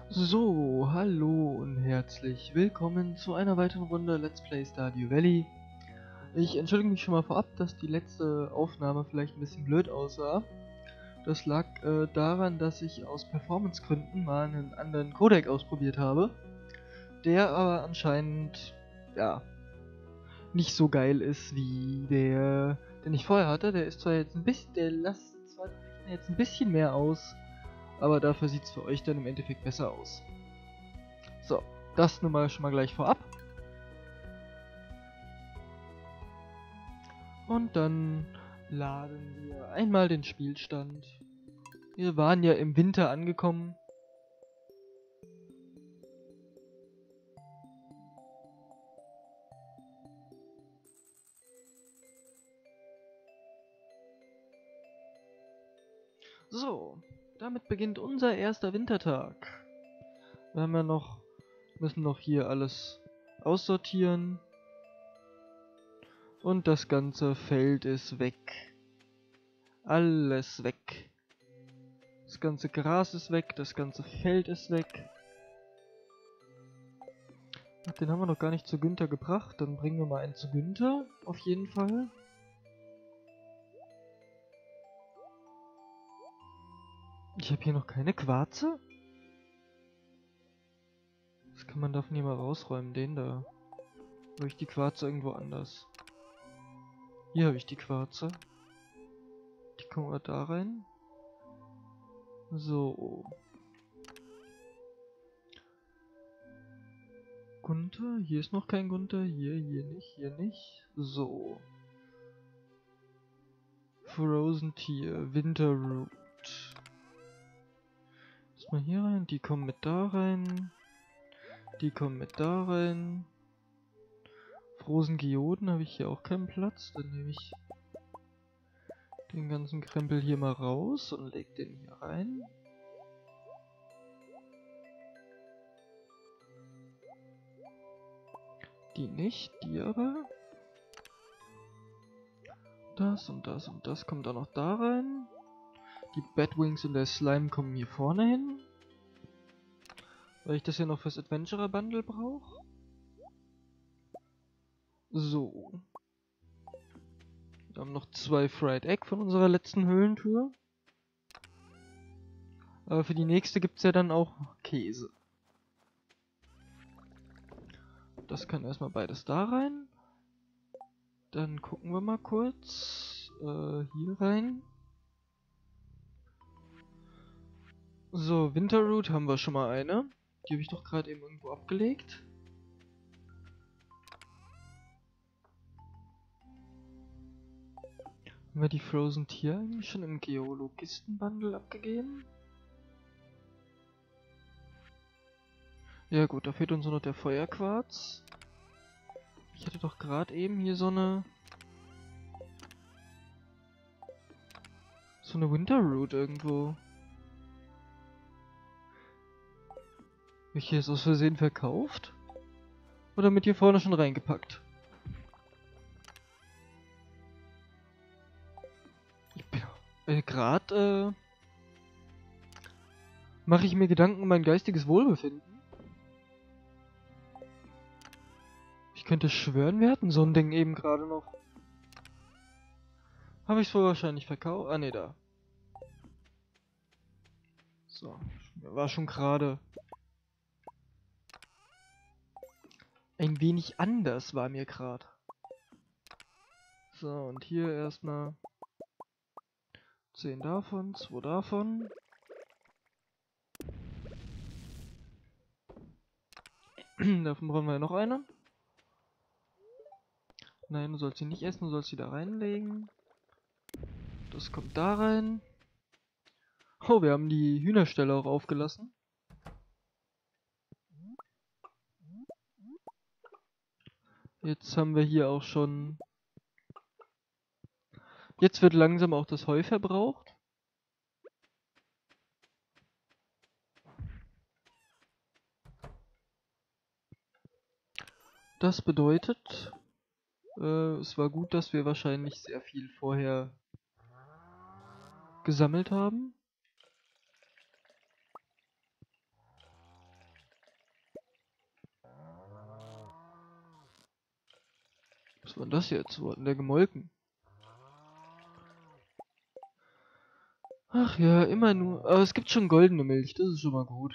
So, hallo und herzlich willkommen zu einer weiteren Runde Let's Play Stardew Valley. Ich entschuldige mich schon mal vorab, dass die letzte Aufnahme vielleicht ein bisschen blöd aussah. Das lag daran, dass ich aus Performancegründen mal einen anderen Codec ausprobiert habe, der aber anscheinend, ja, nicht so geil ist wie der, den ich vorher hatte. Der ist zwar jetzt ein bisschen, der lässt zwar jetzt ein bisschen mehr aus, aber dafür sieht es für euch dann im Endeffekt besser aus. So, das nun mal schon mal gleich vorab. Und dann laden wir einmal den Spielstand. Wir waren ja im Winter angekommen. So, damit beginnt unser erster Wintertag. Wir haben ja noch, müssen noch hier alles aussortieren. Und das ganze Feld ist weg. Alles weg. Das ganze Gras ist weg, das ganze Feld ist weg. Den haben wir noch gar nicht zu Günther gebracht. Dann bringen wir mal einen zu Günther, auf jeden Fall. Ich habe hier noch keine Quarze. Das kann man davon hier mal rausräumen, den da. Habe ich die Quarze irgendwo anders? Hier habe ich die Quarze. Die kommen wir da rein. So. Gunther, hier ist noch kein Gunther. Hier nicht, hier nicht. So. Frozen Tier, Winterroot. Mal hier rein, die kommen mit da rein. Die kommen mit da rein. Frozen Geoden habe ich hier auch keinen Platz. Dann nehme ich den ganzen Krempel hier mal raus und leg den hier rein. Die nicht, die aber. Das und das und das kommt auch noch da rein. Die Batwings und der Slime kommen hier vorne hin. Weil ich das hier noch fürs Adventurer Bundle brauche. So. Wir haben noch 2 Fried Egg von unserer letzten Höhlentour. Aber für die nächste gibt es ja dann auch Käse. Das kann erstmal beides da rein. Dann gucken wir mal kurz hier rein. So, Winterroot haben wir schon mal eine. Die habe ich doch gerade eben irgendwo abgelegt. Haben wir die Frozen Tier eigentlich schon im Geologisten-Bundle abgegeben? Ja gut, da fehlt uns nur noch der Feuerquarz. Ich hatte doch gerade eben hier so eine Winterroot irgendwo. Habe ich hier jetzt aus Versehen verkauft? Oder mit hier vorne schon reingepackt? Ich bin gerade mache ich mir Gedanken um mein geistiges Wohlbefinden. Ich könnte schwören, wir hatten so ein Ding eben gerade noch. Habe ich es wohl wahrscheinlich verkauft? Ah ne, da. So, war schon gerade ein wenig anders, war mir gerade. So, und hier erstmal 10 davon, 2 davon. Davon brauchen wir ja noch eine. Nein, du sollst sie nicht essen, du sollst sie da reinlegen. Das kommt da rein. Oh, wir haben die Hühnerställe auch aufgelassen. Jetzt haben wir hier auch schon... Jetzt wird langsam auch das Heu verbraucht. Das bedeutet, es war gut, dass wir wahrscheinlich sehr viel vorher gesammelt haben. war denn das jetzt? Wo hat denn der gemolken? Ach ja, immer nur. Aber es gibt schon goldene Milch, das ist schon mal gut.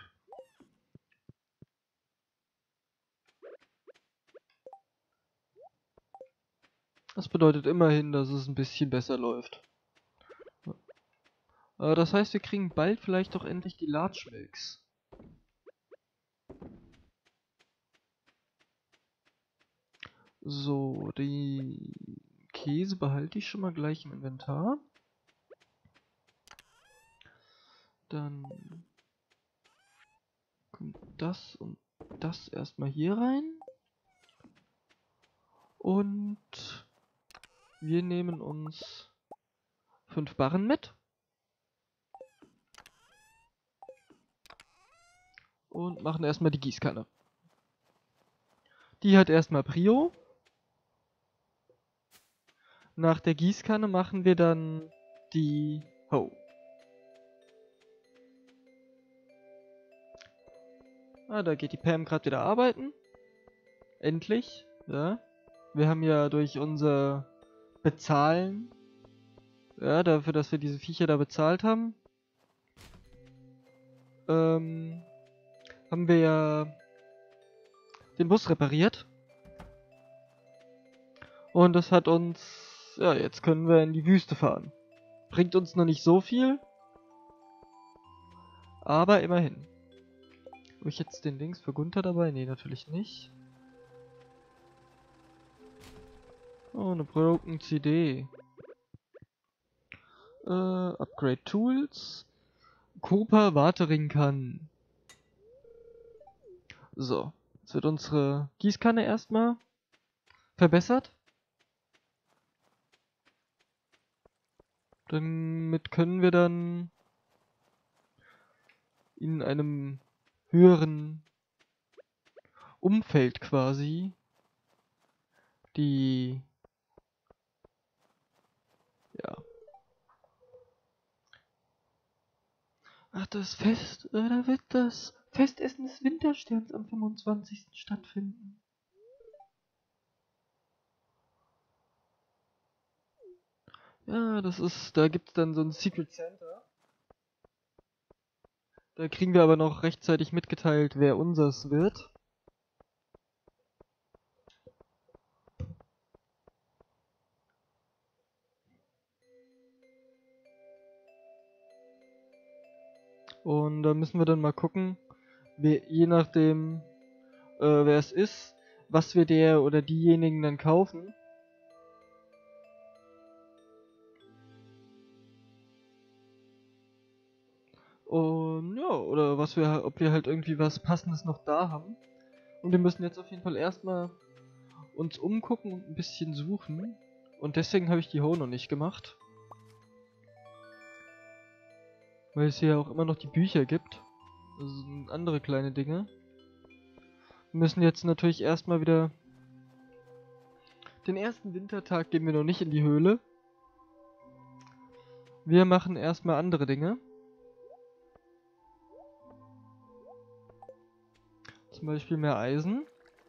Das bedeutet immerhin, dass es ein bisschen besser läuft. Das heißt, wir kriegen bald vielleicht auch endlich die Large Milks. So, die Käse behalte ich schon mal gleich im Inventar. Dann kommt das und das erstmal hier rein. Und wir nehmen uns 5 Barren mit. Und machen erstmal die Gießkanne. Die hat erstmal Prio. Nach der Gießkanne machen wir dann die Hoe. Da geht die Pam gerade wieder arbeiten. Endlich, ja. Wir haben ja durch unser Bezahlen, ja, dafür, dass wir diese Viecher da bezahlt haben, haben wir ja den Bus repariert. Und das hat uns, ja, jetzt können wir in die Wüste fahren. Bringt uns noch nicht so viel, aber immerhin. Habe ich jetzt den Links für Gunther dabei? Nee, natürlich nicht. Oh, eine Broken CD. Upgrade Tools. Cooper Watering Can. So, jetzt wird unsere Gießkanne erstmal verbessert. Damit können wir dann in einem höheren Umfeld quasi die, ja. Ach, das Fest, da wird das Festessen des Wintersterns am 25. stattfinden. Ja, das ist, da gibt's dann so ein Secret Center. Da kriegen wir aber noch rechtzeitig mitgeteilt, wer unseres wird. Und da müssen wir dann mal gucken, je nachdem, wer es ist, was wir der oder diejenigen dann kaufen. Und ja, oder was wir, ob wir halt irgendwie was Passendes noch da haben. Und wir müssen jetzt auf jeden Fall erstmal uns umgucken und ein bisschen suchen. Und deswegen habe ich die Hoe noch nicht gemacht. Weil es hier ja auch immer noch die Bücher gibt. Also andere kleine Dinge. Wir müssen jetzt natürlich erstmal wieder... Den ersten Wintertag gehen wir noch nicht in die Höhle. Wir machen erstmal andere Dinge. Zum Beispiel mehr Eisen.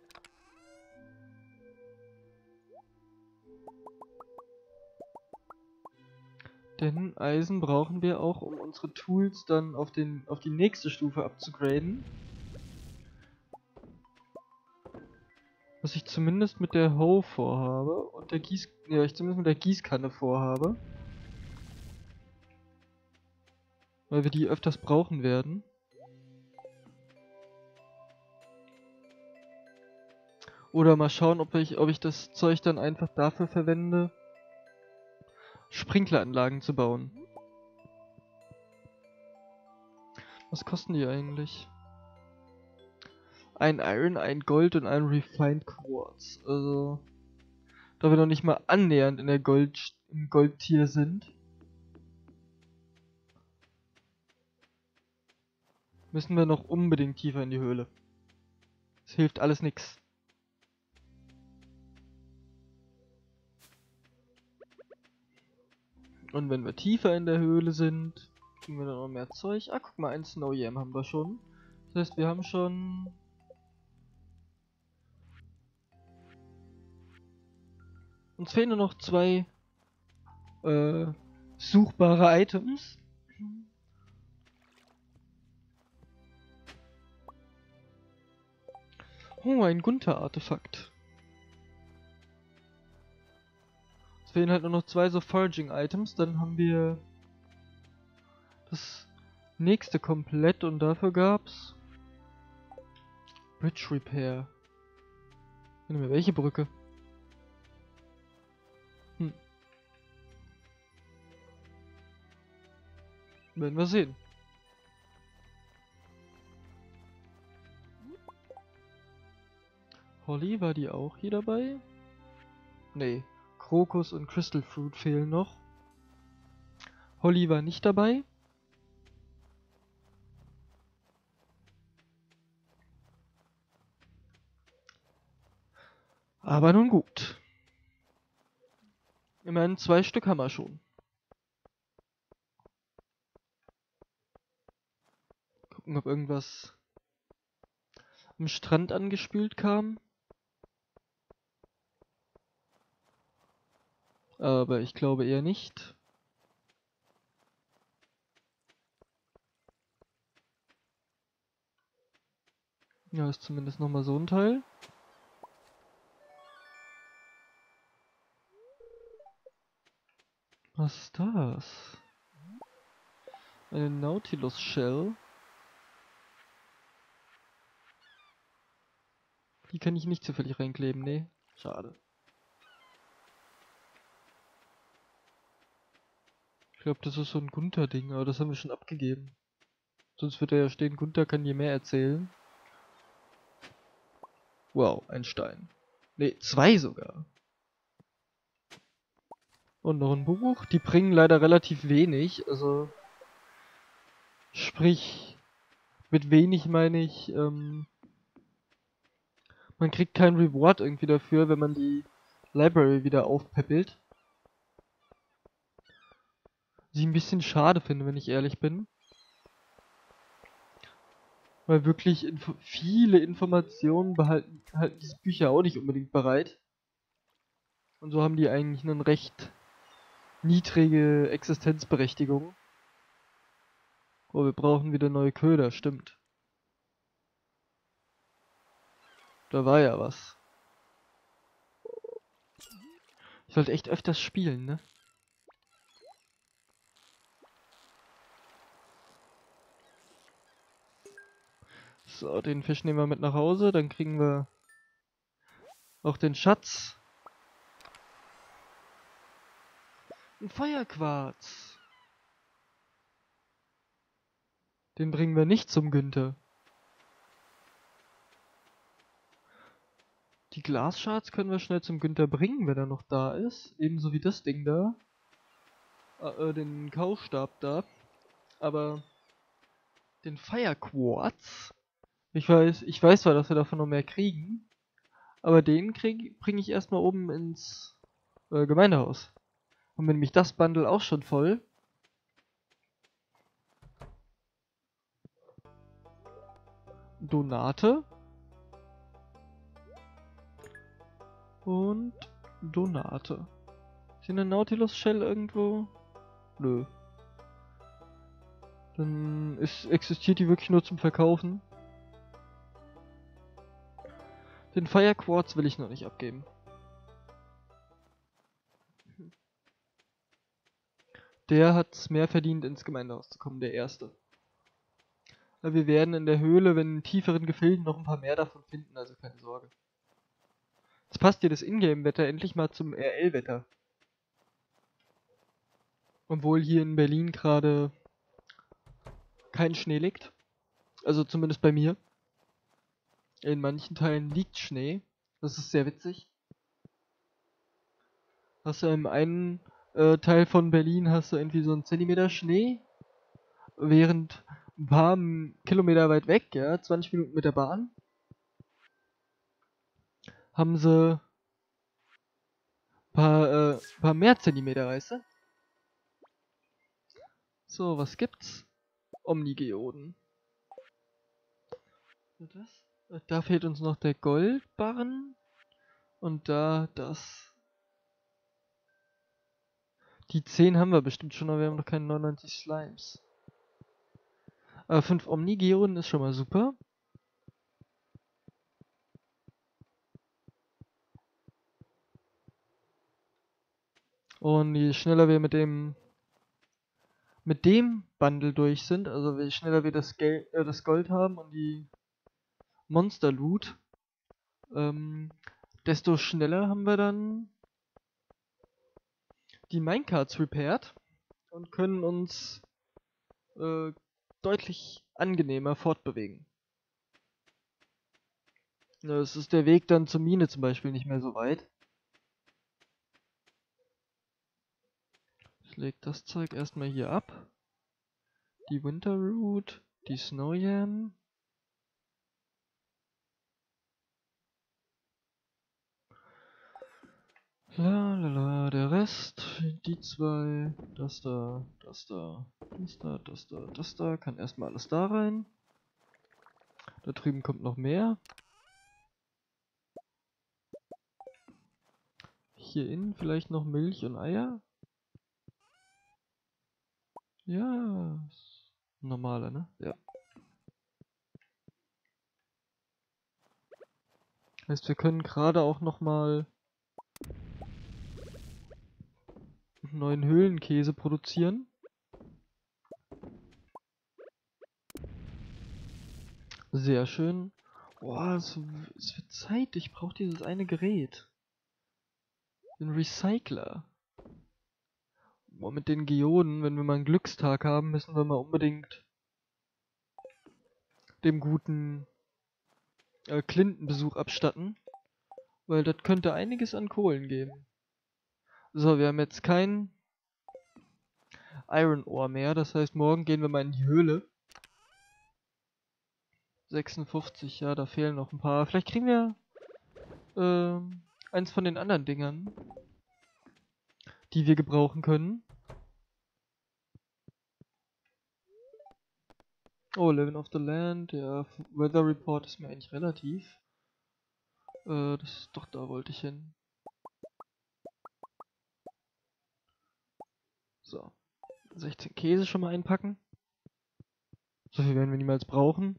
Denn Eisen brauchen wir auch, um unsere Tools dann auf die nächste Stufe abzugraden. Was ich zumindest mit der Hoe vorhabe und der ich zumindest mit der Gießkanne vorhabe. Weil wir die öfters brauchen werden. Oder mal schauen, ob ich das Zeug dann einfach dafür verwende, Sprinkleranlagen zu bauen. Was kosten die eigentlich? Ein Iron, ein Gold und ein Refined Quartz. Also, da wir noch nicht mal annähernd in der im Goldtier sind, müssen wir noch unbedingt tiefer in die Höhle. Es hilft alles nix. Und wenn wir tiefer in der Höhle sind, kriegen wir dann noch mehr Zeug. Ah, guck mal, ein Snow Yam haben wir schon. Das heißt, wir haben schon Uns fehlen nur noch 2 suchbare Items. Oh, ein Gunther-Artefakt. Es fehlen halt nur noch 2 so Foraging-Items, dann haben wir das nächste komplett und dafür gab's Bridge Repair. Warte mal, welche Brücke? Werden wir sehen. Holly, war die auch hier dabei? Nee. Krokus und Crystal Fruit fehlen noch. Holly war nicht dabei. Aber nun gut. Immerhin 2 Stück haben wir schon. Gucken, ob irgendwas am Strand angespült kam. Aber ich glaube eher nicht. Ja, ist zumindest nochmal so ein Teil. Was ist das? Eine Nautilus Shell. Die kann ich nicht zufällig reinkleben, nee. Schade. Ich glaube, das ist so ein Gunther-Ding, aber das haben wir schon abgegeben. Sonst wird ja stehen, Gunther kann dir mehr erzählen. Wow, ein Stein. Ne, 2 sogar. Und noch ein Buch. Die bringen leider relativ wenig, also sprich, mit wenig meine ich, man kriegt keinen Reward irgendwie dafür, wenn man die Library wieder aufpäppelt. Was ich ein bisschen schade finde, wenn ich ehrlich bin. Weil wirklich viele Informationen halten diese Bücher auch nicht unbedingt bereit. Und so haben die eigentlich eine recht niedrige Existenzberechtigung. Oh, wir brauchen wieder neue Köder, stimmt. Da war ja was. Ich sollte echt öfters spielen, ne? So, den Fisch nehmen wir mit nach Hause, dann kriegen wir auch den Schatz. Ein Feuerquarz. Den bringen wir nicht zum Günther. Die Glasshards können wir schnell zum Günther bringen, wenn er noch da ist. Ebenso wie das Ding da. Den Kaustab da. Aber den Firequarz. Ich weiß zwar, dass wir davon noch mehr kriegen. Aber den bringe ich erstmal oben ins Gemeindehaus. Und wenn nämlich das Bundle auch schon voll. Donate. Und Donate. Ist hier eine Nautilus Shell irgendwo? Nö. Dann existiert die wirklich nur zum Verkaufen. Den Fire Quartz will ich noch nicht abgeben. Der hat's mehr verdient, ins Gemeindehaus zu kommen, der erste. Aber wir werden in der Höhle, wenn in tieferen Gefilden, noch ein paar mehr davon finden, also keine Sorge. Jetzt passt hier das Ingame-Wetter endlich mal zum RL-Wetter. Obwohl hier in Berlin gerade kein Schnee liegt. Also zumindest bei mir. In manchen Teilen liegt Schnee. Das ist sehr witzig. Hast du im einen Teil von Berlin hast du irgendwie so einen Zentimeter Schnee, während ein paar Kilometer weit weg, ja, 20 Minuten mit der Bahn, haben sie paar mehr Zentimeter, weißt du? So, was gibt's? Omnigeoden. Das? Da fehlt uns noch der Goldbarren und da das. Die 10 haben wir bestimmt schon, aber wir haben noch keine 99 Slimes. Aber 5 Omnigeonen ist schon mal super. Und je schneller wir mit dem Bundle durch sind, also je schneller wir das Gold haben und die Monster Loot, desto schneller haben wir dann die Minecarts repaired und können uns deutlich angenehmer fortbewegen. Ja, es ist der Weg dann zur Mine zum Beispiel nicht mehr so weit. Ich leg das Zeug erstmal hier ab. Die Winterroot, die Snow Yam. La la la, der Rest, die zwei, das da, das da, das da, das da, das da, kann erstmal alles da rein. Da drüben kommt noch mehr. Hier innen vielleicht noch Milch und Eier. Ja, normale, ne? Ja. Heißt, wir können gerade auch nochmal neuen Höhlenkäse produzieren. Sehr schön. Boah, es wird Zeit. Ich brauche dieses eine Gerät. Den Recycler. Boah, mit den Geoden, wenn wir mal einen Glückstag haben, müssen wir mal unbedingt dem guten Clinton-Besuch abstatten. Weil das könnte einiges an Kohlen geben. So, wir haben jetzt kein Iron Ore mehr. Das heißt, morgen gehen wir mal in die Höhle. 56, ja, da fehlen noch ein paar. Vielleicht kriegen wir eins von den anderen Dingern, die wir gebrauchen können. Oh, Living of the Land, der Weather Report ist mir eigentlich relativ. Doch, da wollte ich hin. So. 16 Käse schon mal einpacken. So viel werden wir niemals brauchen.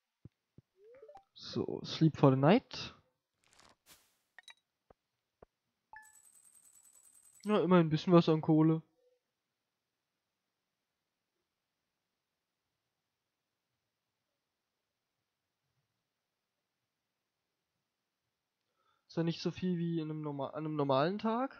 So, Sleep for the Night. Ja, immerhin ein bisschen was an Kohle. Ist ja nicht so viel wie an einem normalen Tag.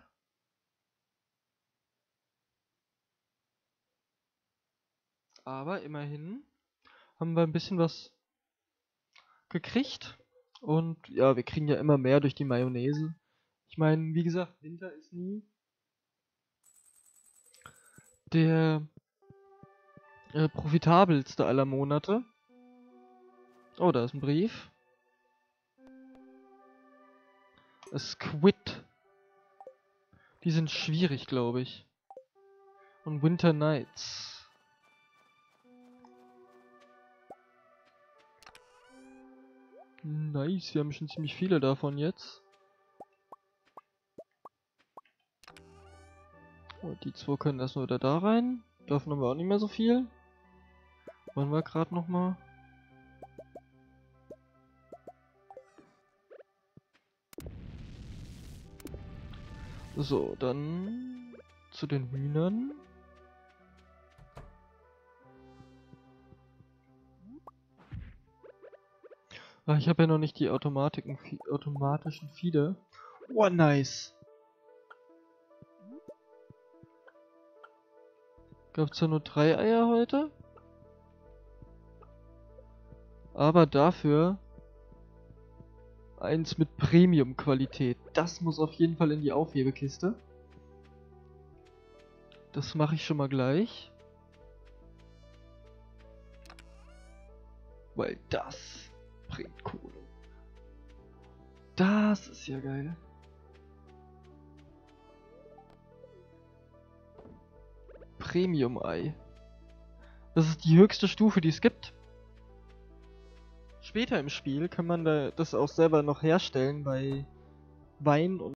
Aber immerhin haben wir ein bisschen was gekriegt. Und ja, wir kriegen ja immer mehr durch die Mayonnaise. Ich meine, wie gesagt, Winter ist nie der profitabelste aller Monate. Oh, da ist ein Brief. A Squid. Die sind schwierig, glaube ich. Und Winter Nights. Nice, wir haben schon ziemlich viele davon jetzt. Oh, die zwei können erstmal wieder da rein. Davon haben wir auch nicht mehr so viel. Wollen wir gerade nochmal. So, dann zu den Hühnern. Ah, ich habe ja noch nicht die automatischen Feeder. Oh, nice. Gab's ja nur 3 Eier heute. Aber dafür eins mit Premium-Qualität. Das muss auf jeden Fall in die Aufhebekiste. Das mache ich schon mal gleich. Weil das bringt Kohle. Das ist ja geil. Premium-Ei. Das ist die höchste Stufe, die es gibt. Später im Spiel kann man das auch selber noch herstellen bei Wein und